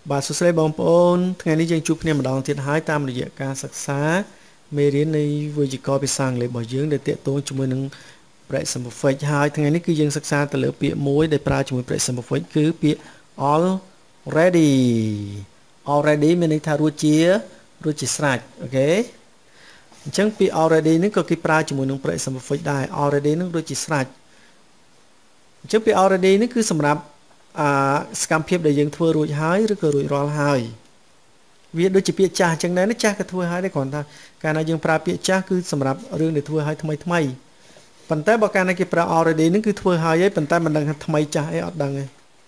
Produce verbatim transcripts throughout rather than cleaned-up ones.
បាទសួស្តីបងប្អូនថ្ងៃនេះយើងជួបគ្នាម្ដងទៀតហើយតាមរយៈការសិក្សាមេរៀននៃវេយ្យាករណ៍ភាសាអង់គ្លេសរបស់យើងដែលទាក់ទងជាមួយនឹង present perfect ហើយថ្ងៃនេះគឺយើងសិក្សាទៅលើពាក្យមួយដែលប្រើជាមួយ present perfect គឺពាក្យ already already មានន័យថារួចជារួចជាស្រេចអូខេអញ្ចឹងពាក្យ already នេះក៏គេប្រើជាមួយនឹង present perfect ដែរ already នឹងរួចជាស្រេចអញ្ចឹងពាក្យ already នេះគឺសម្រាប់អាសកម្មភាពដែលយើងធ្វើរួចហើយឬក៏រួចរាល់ហើយវាដូចជាពាក្យចាស់អញ្ចឹងដែរណាចាស់ក៏ធ្វើហើយដែរគ្រាន់តែកាលណាយើងប្រើពាក្យចាស់គឺសម្រាប់រឿងដែលធ្វើហើយថ្មីថ្មីប៉ុន្តែបើកាលណាគេប្រើ already ហ្នឹងគឺធ្វើហើយឯងប៉ុន្តែមិនដឹងថាថ្មីចាស់អីអត់ដឹងទេ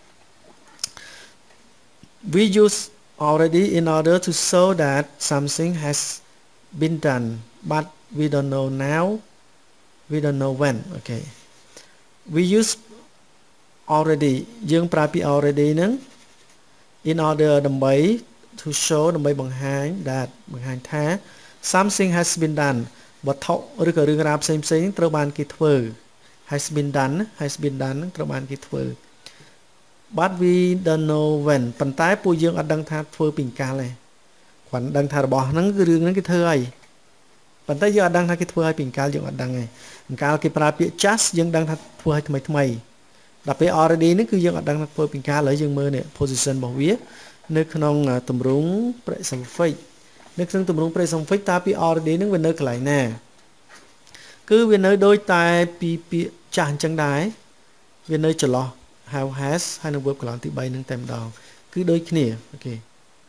We use already in order to show that something has been done but we don't know now we don't know when okay we use already យើងប្រើពាក្យ already ហ្នឹង in order ដើម្បី to show ដើម្បីបង្ហាញ that បង្ហាញថា something has been done វត្ថុឬក៏រឿងរ៉ាវផ្សេងផ្សេងត្រូវបានគេធ្វើ has been done has been done ត្រូវបានគេធ្វើ but we don't know when ប៉ុន្តែពួកយើងអត់ដឹងថាធ្វើពីកាលទេគ្រាន់ដឹងថារបស់ហ្នឹងគឺរឿងហ្នឹងគេធ្វើហើយប៉ុន្តែយើងអត់ដឹងថាគេធ្វើឲ្យពីកាលយើងអត់ដឹងទេកាលគេប្រើពាក្យ just យើងដឹងថាធ្វើឲ្យថ្មីថ្មីដល់ពេល already នេះគឺយើងអត់ដឹងថាធ្វើពីកាលឥឡូវយើងមើលនេះ position របស់វានៅក្នុងទម្រង់ present perfect នៅក្នុងទម្រង់ present perfect តើពាក្យ already នឹងវានៅកន្លែងណាគឺវានៅដូចតែពីពាក្យចាស់អញ្ចឹងដែរវានៅចន្លោះ have has ហើយនឹង verb កន្លងទី3នឹងតែម្ដងគឺដូចគ្នាអូខេ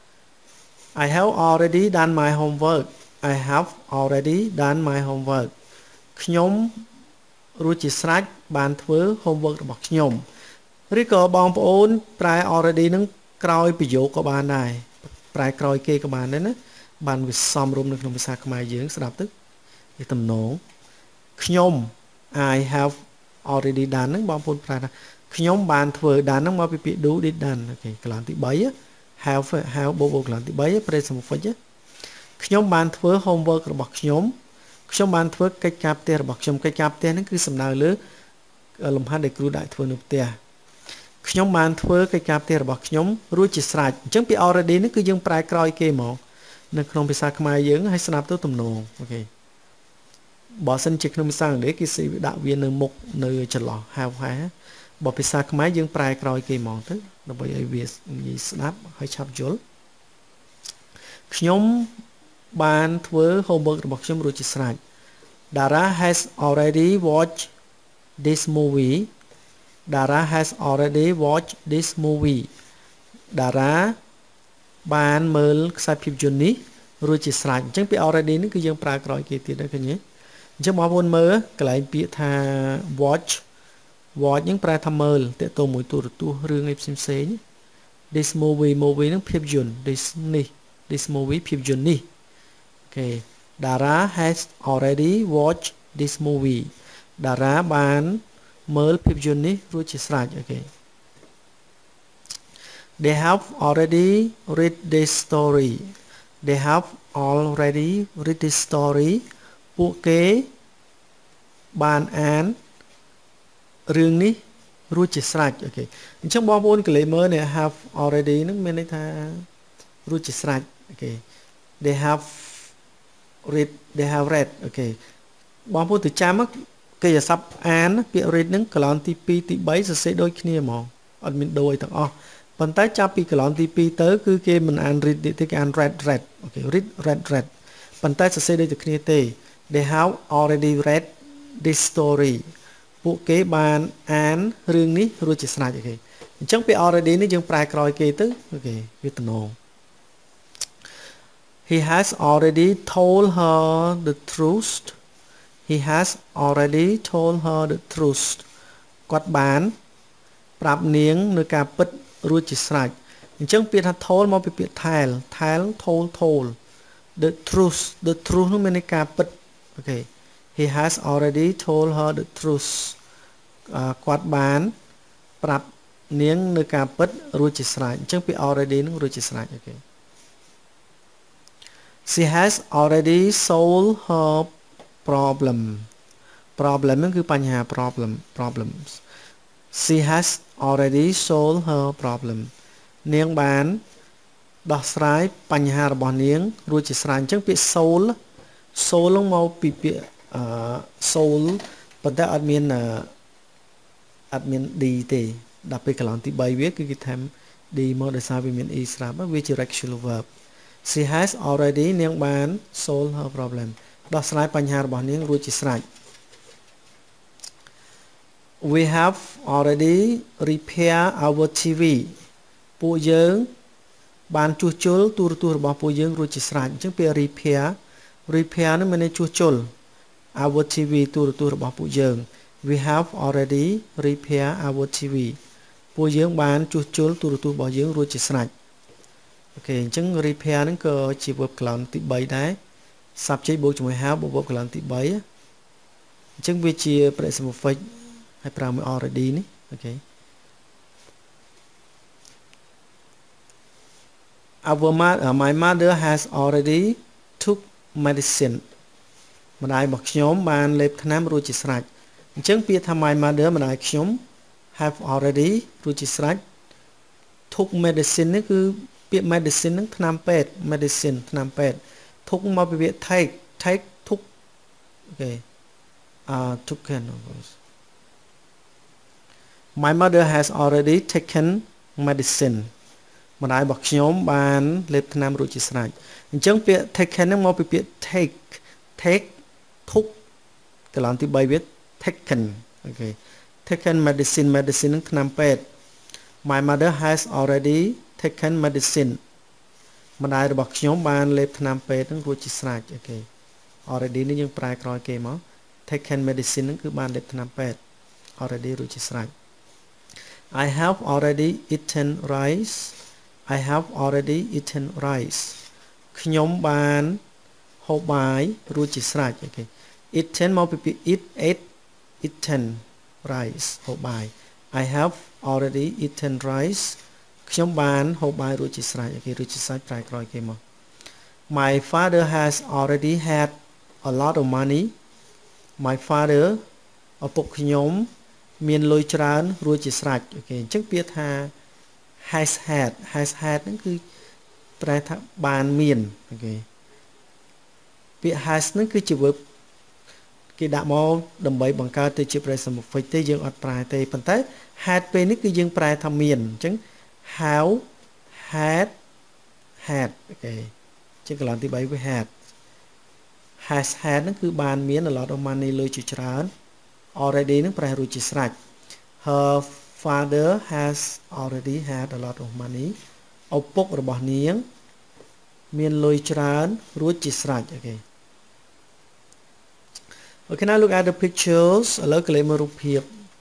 I have already done my homework I have already done my homework ខ្ញុំរួចជាស្រេចបានធ្វើ homework របស់ខ្ញុំឬក៏បងប្អូនប្រែ already នឹងក្រោយប្រយោគក៏បានដែរប្រែក្រោយគេក៏បានដែរណាបានវាសមរម្យនៅក្នុងភាសាខ្មែរយើងស្ដាប់ទៅវាទំនងខ្ញុំ I have already done ហ្នឹងបងប្អូនប្រែថាខ្ញុំបានធ្វើ done ហ្នឹងមកពីពាក្យ do did done អូខេកន្លងទី3 have have បូកបូកកន្លងទី3 present perfect ខ្ញុំបានធ្វើ homework របស់ខ្ញុំខ្ញុំបានធ្វើកិច្ចការផ្ទះរបស់ខ្ញុំកិច្ចការផ្ទះហ្នឹងគឺសំដៅលើលំហាត់ដែលគ្រូដាក់ធ្វើនៅផ្ទះខ្ញុំបានធ្វើកិច្ចការផ្ទះរបស់ខ្ញុំរួចជាស្រេចអញ្ចឹងពាក្យ already នេះគឺយើងប្រែក្រោយគេមកនៅក្នុងភាសាខ្មែរយើងឲ្យស្ដាប់ទៅទំនងអូខេបើសិនជាក្នុងភាសាអង់គ្លេសគេសិដាក់វានៅមុខនៅចន្លោះ have has បើភាសាខ្មែរយើងប្រែក្រោយគេហ្មងទៅដើម្បីឲ្យវាងាយស្ដាប់ហើយឆាប់យល់ខ្ញុំបានធ្វើ homework របស់ខ្ញុំរួចជាស្រេច Dara has already watched this movie Dara has already watched this movie Dara បានមើលខ្សែភាពយន្តនេះរួចជាស្រេចអញ្ចឹងពាក្យ already នេះគឺយើងប្រើក្រោយគេទៀតដែរឃើញទេអញ្ចឹងបងប្អូនមើលកន្លែងពាក្យថា watch watch ហ្នឹងប្រែថាមើលតើតើមួយទូរទស្សន៍រឿងអីផ្សេងផ្សេង this movie movie ហ្នឹងភាពយន្ត this នេះ this movie ភាពយន្តនេះអូខេ Dara has already watched this movie Dara បានមើលភាពយន្តនេះរួចជាស្រេចអូខេ They have already read this story They have already read this story ពួកគេបានអានរឿងនេះរួចជាស្រេចអូខេអញ្ចឹងបងប្អូនកលេមើលនេះ have already ហ្នឹងមានន័យថារួចជាស្រេចអូខេ They have read they have read អូខេបងប្អូនទៅចាំគេអាស័ព្ទអានពាក្យ read ហ្នឹងកន្លងទី2ទី3សរសេរដូចគ្នាហ្មងអត់មានដូចទាំងអស់ប៉ុន្តែចាប់ពីកន្លងទី2ទៅគឺគេមិនអាន read ទេគេអាន read read អូខេ read read read ប៉ុន្តែសរសេរដូចតែគ្នាទេ They have already read this story ពួកគេបានអានរឿងនេះរួចជាស្រេចអូខេអញ្ចឹងពាក្យ already នេះយើងប្រែក្រោយគេទៅអូខេវាទំនង He has already told her the truth He has already told her the truth គាត់បានប្រាប់នាងនៅការពិតរួចជាស្រេចអញ្ចឹងពាក្យថា told មកពីពាក្យ tell tell told told the truth the truth នោះមានន័យការពិតអូខេ He has already told her the truth គាត់បានប្រាប់នាងនៅការពិតរួចជាស្រេចអញ្ចឹងពាក្យ already នឹងរួចជាស្រេចអូខេ She has already solved her problem problem ហ្នឹងគឺបញ្ហា problem problems She has already solved her problem នាងបានដោះស្រាយបញ្ហារបស់នាងរួចជាស្រេចអញ្ចឹងពាក្យ soul soul មកពីពាក្យ soul ប៉ុន្តែអត់មានអត់មាន d ទេដល់ពេលកន្លងទី3វាគឺគេថែម d មកដោយសារវាមាន e ស្រាប់វាជា regular verb she has already នាងបាន solved her problem ដោះស្រាយបញ្ហារបស់នាងរួចជាស្រេច we have already repaired our ที วี ពួកយើងបានជួសជុលទូរទស្សន៍របស់ពួកយើងរួចជាស្រេចអញ្ចឹងពាក្យ repair repair នឹងមានន័យជួសជុល our ที วี ទូរទស្សន៍របស់ពួកយើង we have already repaired our ที วี ពួកយើងបានជួសជុលទូរទស្សន៍របស់យើងរួចជាស្រេចអូខេអញ្ចឹង repair ហ្នឹងក៏ជា verb កន្លងទី3ដែរ subject បូកជាមួយ have បូក verb កន្លងទី3អញ្ចឹងវាជា present perfect ហើយប្រើមួយ already នេះអូខេ our mother my mother has already took medicine ម្ដាយរបស់ខ្ញុំបានលេបថ្នាំរួចជាស្រេចអញ្ចឹងពាក្យថា my mother ម្ដាយខ្ញុំ have already រួចជាស្រេច took medicine នេះគឺពាក្យ medicine ហ្នឹងថ្នាំពេទ្យ medicine ថ្នាំពេទ្យ took មកពីពាក្យ take take took អូខេ uh took can my mother has already taken medicine ម្ដាយរបស់ខ្ញុំបានលេបថ្នាំរួចជាស្រេចអញ្ចឹងពាក្យ taken ហ្នឹងមកពីពាក្យ take take took កន្លងទី3វា taken អូខេ taken medicine medicine នឹងថ្នាំពេទ្យ my mother has already taken medicine ម្ដាយរបស់ខ្ញុំបានលេបថ្នាំពេទ្យនឹងរួចជាស្រេចអូខេ already នេះយើងប្រែក្រោយគេមក taken medicine នឹងគឺបានលេបថ្នាំពេទ្យ already រួចជាស្រេច I have already eaten rice I have already eaten rice ខ្ញុំបានហូបបាយរួចជាស្រេចអូខេ eaten មកពីពាក្យ eat ate eaten rice ហូបបាយ I have already eaten rice ខ្ញុំបានហូបបាយរួចជាស្រេចអូខេរួចជាស្រេចប្រែក្រោយគេមក My father has already had a lot of money My father ឪពុកខ្ញុំមានលុយច្រើនរួចជាស្រេចអូខេអញ្ចឹងពាក្យថា has had has had ហ្នឹងគឺប្រែថាបានមានអូខេពាក្យ has ហ្នឹងគឺជា verb គេដាក់មកដើម្បីបង្កើតទៅជា present perfect ទេយើងអត់ប្រែទេប៉ុន្តែ had ពេលនេះគឺយើងប្រែថាមានអញ្ចឹង how had had អូខេជាកន្លងទី3វា had has had ហ្នឹងគឺបានមាន a lot of money លុយជាច្រើន already ហ្នឹងប្រែរួចជាស្រេច her father has already had a lot of money ឪពុករបស់នាងមានលុយច្រើនរួចជាស្រេចអូខេ Okay now look at the pictures ឥឡូវកលេសមើលរូបភាព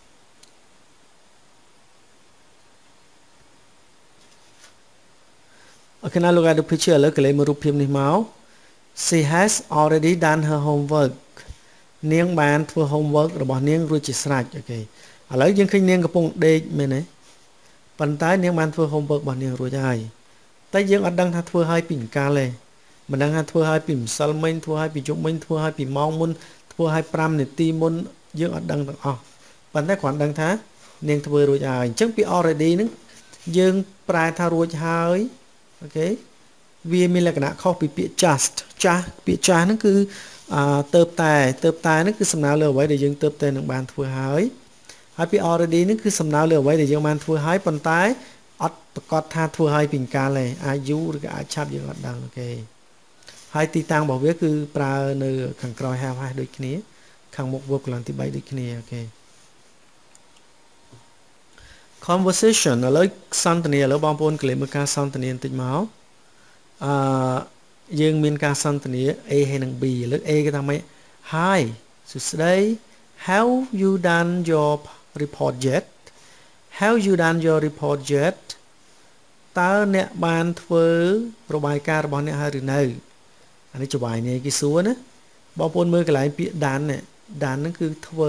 Okay now look at the picture ឥឡូវកលេសមើលរូបភាពនេះមក She has already done her homework នាងបានធ្វើ homework របស់នាងរួចជាស្រេចអូខេឥឡូវយើងឃើញនាងកំពុងដេកមែនទេប៉ុន្តែនាងបានធ្វើ homework របស់នាងរួចហើយតែយើងអត់ដឹងថាធ្វើឲ្យពីកាលទេមិនដឹងថាធ្វើឲ្យពីម្សិលមិញធ្វើឲ្យពីយប់មិញធ្វើឲ្យពីម៉ោងមុនធ្វើឲ្យ5នាទីមុនយើងអត់ដឹងទាំងអស់ប៉ុន្តែគ្រាន់ដឹងថានាងធ្វើរួចហើយអញ្ចឹងពី already ហ្នឹងយើងប្រែថារួចហើយអូខេវាមានលក្ខណៈខុសពីពាក្យ just ចាស់ពាក្យចាស់ហ្នឹងគឺអឺទៅតែទៅតែហ្នឹងគឺសំដៅលើអ្វីដែលយើងទៅតែនឹងបានធ្វើហើយហើយពី already ហ្នឹងគឺសំដៅលើអ្វីដែលយើងបានធ្វើហើយប៉ុន្តែអត់ប្រកាសថាធ្វើហើយពីកាលទេអាចយូរឬក៏អាចឆាប់យើងអត់ដឹងអូខេហើយទីតាំងរបស់វាគឺប្រើនៅខាងក្រោយ have has ដូចគ្នាខាងមុខ verb កន្លងទី3ដូចគ្នាអូខេ conversation ឥឡូវសន្ទនាឥឡូវបងប្អូនកលេសមើលការសន្ទនាបន្តិចមកអឺយើងមានការសន្ទនា A ហើយនិង B ឥឡូវ A គេថាម៉េច Hi សួស្ដី Have you done your report yet Have you done your report yet តើអ្នកបានធ្វើរបាយការណ៍របស់អ្នកហើយឬនៅអានេះចវាយនេះគេសួរណាបងប្អូនមើលកន្លែងពាក្យ done នេះ done ហ្នឹងគឺធ្វើ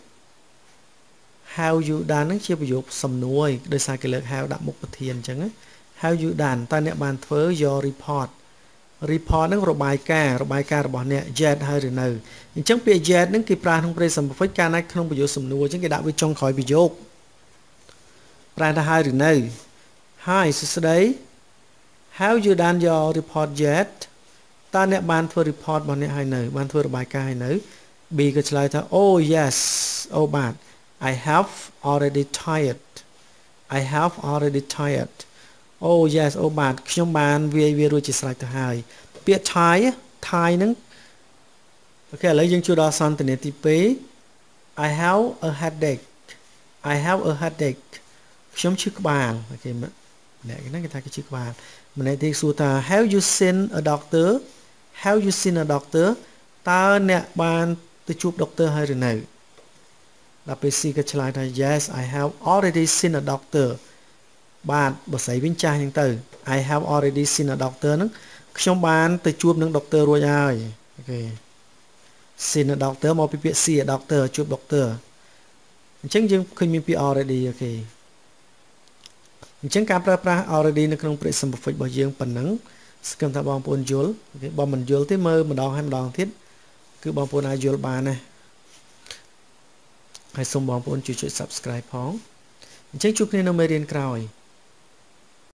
Have you done ហ្នឹងជាប្រយោគសំណួរដោយសារគេលើក have ដាក់មុខប្រធានអញ្ចឹង Have you done តើអ្នកបានធ្វើ your report report ហ្នឹងរបាយការណ៍របាយការណ៍របស់អ្នក yet ហើយឬនៅអញ្ចឹងពាក្យ yet ហ្នឹងគេប្រើក្នុង present perfect កាលណាក្នុងប្រយោគសំណួរអញ្ចឹងគេដាក់វាចុងក្រោយប្រយោគប្រែថាហើយឬនៅ Hi សួស្ដី Have you done your report yet តើអ្នកបានធ្វើ report របស់អ្នកហើយនៅបានធ្វើរបាយការណ៍ហើយនៅ B ក៏ឆ្លើយថា Oh yes អូបាទ I have already tired I have already tired Oh yes អូបាទខ្ញុំបានវាយវារួចជាស្រេចទៅហើយពាក្យ tie tie ហ្នឹងអូខេឥឡូវយើងជួយដល់សន្ទនាទីtwo I have a headache I have a headache ខ្ញុំឈឺក្បាលអូខេម្នាក់ហ្នឹងគេថាគេឈឺក្បាលម្នាក់ទៀតសួរថា Have you seen a doctor Have you seen a doctor តើអ្នកបានទៅជួប doctor ហើយឬនៅដល់ពេល C ក៏ឆ្លើយថា Yes I have already seen a doctor បាទបើស្អីវិញចាស់ហ្នឹងទៅ I have already seen a doctor ហ្នឹងខ្ញុំបានទៅជួបនឹង doctor រួចហើយអូខេ seen a doctor មកពីពាក្យ see a doctor ជួប doctor អញ្ចឹងយើងឃើញមានពាក្យ already អូខេអញ្ចឹងការប្រើប្រាស់ already នៅក្នុង present perfect របស់យើងប៉ុណ្ណឹងសង្ឃឹមថាបងប្អូនយល់អូខេបើមិនយល់ទេមើលម្ដងហើយម្ដងទៀតគឺបងប្អូនអាចយល់បានណាហើយសូមបងប្អូនជួយចុច subscribe ផងអញ្ចឹងជួបគ្នានៅមេរៀនក្រោយ